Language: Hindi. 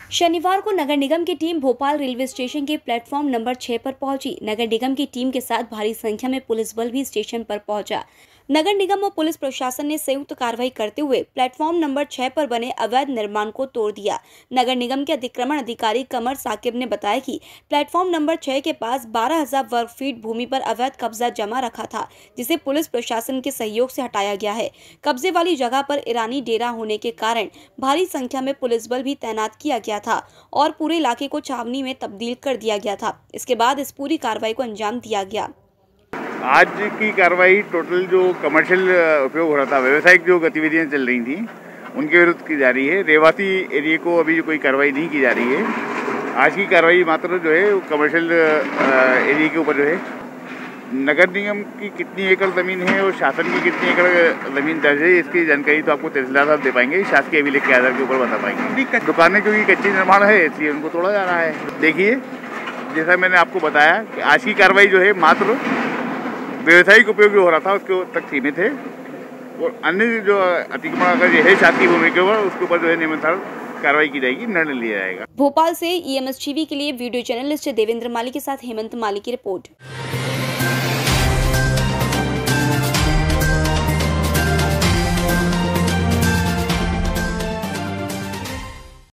शनिवार को नगर निगम की टीम भोपाल रेलवे स्टेशन के प्लेटफॉर्म नंबर 6 पर पहुंची। नगर निगम की टीम के साथ भारी संख्या में पुलिस बल भी स्टेशन पर पहुंचा। नगर निगम और पुलिस प्रशासन ने संयुक्त कार्रवाई करते हुए प्लेटफॉर्म नंबर 6 पर बने अवैध निर्माण को तोड़ दिया। नगर निगम के अतिक्रमण अधिकारी कमर साकिब ने बताया कि प्लेटफॉर्म नंबर 6 के पास 12,000 वर्ग फीट भूमि पर अवैध कब्जा जमा रखा था, जिसे पुलिस प्रशासन के सहयोग से हटाया गया है। कब्जे वाली जगह पर ईरानी डेरा होने के कारण भारी संख्या में पुलिस बल भी तैनात किया गया था और पूरे इलाके को छावनी में तब्दील कर दिया गया था। इसके बाद इस पूरी कार्रवाई को अंजाम दिया गया। आज की कार्रवाई टोटल जो कमर्शियल उपयोग हो रहा था, व्यावसायिक जो गतिविधियां चल रही थी, उनके विरुद्ध की जा रही है। रेवाती एरिया को अभी कोई कार्रवाई नहीं की जा रही है। आज की कार्रवाई मात्र जो है कमर्शियल एरिया के ऊपर जो है नगर निगम की कितनी एकड़ ज़मीन है और शासन की कितनी एकड़ ज़मीन दर्ज है, इसकी जानकारी तो आपको तहसीलदार साहब दे पाएंगे। शासकीय अभिलेख के आधार के ऊपर बता पाएंगे। दुकानें क्योंकि कच्ची निर्माण है, इसलिए उनको तोड़ा जा रहा है। देखिए, जैसा मैंने आपको बताया कि आज की कार्रवाई जो है मात्र व्यावसायिक उपयोग जो हो रहा था उसके तक सीमित है, और अन्य जो अतिक्रमण अगर ये है शासकीय भूमि के ऊपर, उसके ऊपर जो है नियमानुसार कार्रवाई की जाएगी, निर्णय लिया जाएगा। भोपाल से EMS टीवी के लिए वीडियो जर्नलिस्ट देवेंद्र माली के साथ हेमंत माली की रिपोर्ट।